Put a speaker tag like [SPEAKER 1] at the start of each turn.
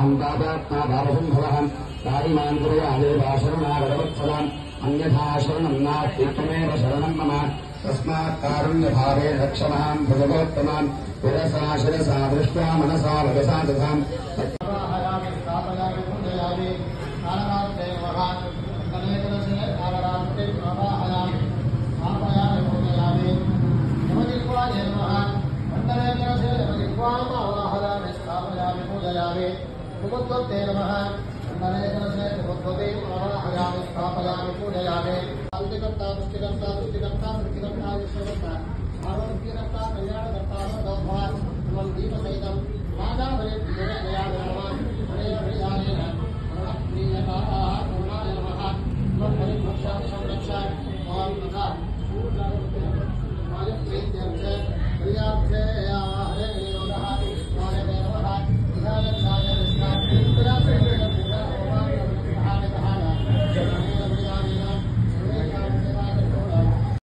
[SPEAKER 1] स्वाहाम् पापात्मा पापसम्भवः तायिमान् कुर्यादे शरणागतवत्सलाम् अन्यथा शरणम् नास्ति त्वमेव शरणम् मम तस्मात् कारुण्यभावेन रक्ष माम् भगवोत्तमाम् शिरसा शिरसा दृष्ट्वा मनसा वचसा दधाम्